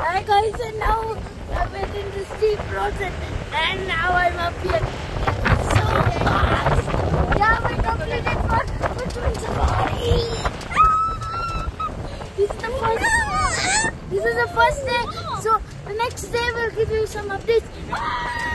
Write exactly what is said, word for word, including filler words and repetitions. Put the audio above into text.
Hi guys, and now I went in the steep roads and, and now I'm up here. It's so fast. Yeah, we completed for for twin safari. This is the first. This is the first day. So the next day we'll give you some updates.